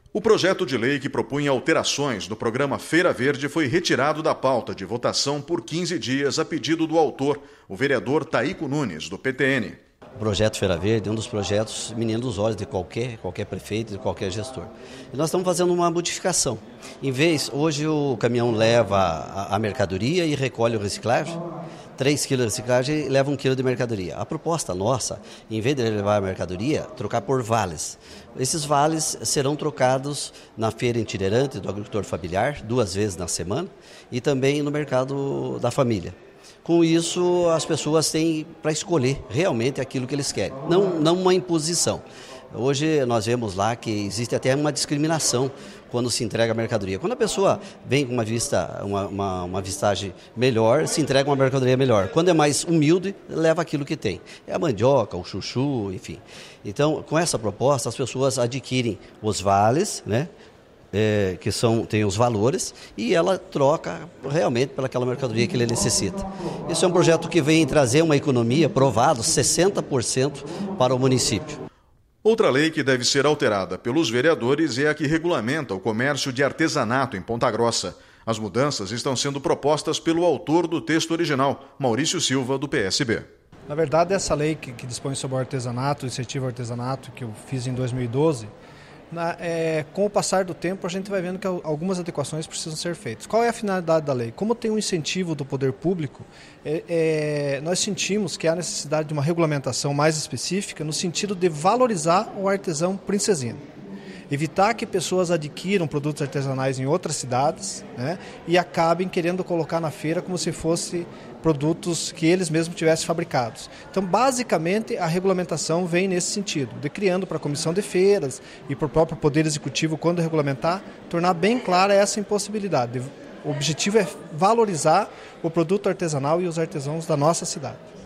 O projeto de lei que propunha alterações no programa Feira Verde foi retirado da pauta de votação por 15 dias a pedido do autor, o vereador Taíco Nunes, do PTN. O projeto Feira Verde é um dos projetos menino dos olhos de qualquer prefeito, de qualquer gestor. E nós estamos fazendo uma modificação. Em vez, hoje o caminhão leva a mercadoria e recolhe o reciclagem, 3 quilos de reciclagem e leva 1 quilo de mercadoria. A proposta nossa, em vez de levar a mercadoria, trocar por vales. Esses vales serão trocados na feira itinerante do agricultor familiar, 2 vezes na semana, e também no mercado da família. Com isso, as pessoas têm para escolher realmente aquilo que eles querem, não uma imposição. Hoje nós vemos lá que existe até uma discriminação quando se entrega a mercadoria. Quando a pessoa vem com uma vistagem melhor, se entrega uma mercadoria melhor. Quando é mais humilde, leva aquilo que tem. É a mandioca, o chuchu, enfim. Então, com essa proposta, as pessoas adquirem os vales, né? Tem os valores e ela troca realmente pelaquela mercadoria que ele necessita. Esse é um projeto que vem trazer uma economia, provado, 60% para o município. Outra lei que deve ser alterada pelos vereadores é a que regulamenta o comércio de artesanato em Ponta Grossa. As mudanças estão sendo propostas pelo autor do texto original, Maurício Silva, do PSB. Na verdade, essa lei que dispõe sobre o artesanato, o incentivo ao artesanato, que eu fiz em 2012, com o passar do tempo a gente vai vendo que algumas adequações precisam ser feitas. Qual é a finalidade da lei? Como tem um incentivo do poder público, nós sentimos que há necessidade de uma regulamentação mais específica no sentido de valorizar o artesão princesino. Evitar que pessoas adquiram produtos artesanais em outras cidades, né, e acabem querendo colocar na feira como se fosse produtos que eles mesmos tivessem fabricados. Então, basicamente, a regulamentação vem nesse sentido, de criando para a comissão de feiras e para o próprio Poder Executivo, quando regulamentar, tornar bem clara essa impossibilidade. O objetivo é valorizar o produto artesanal e os artesãos da nossa cidade.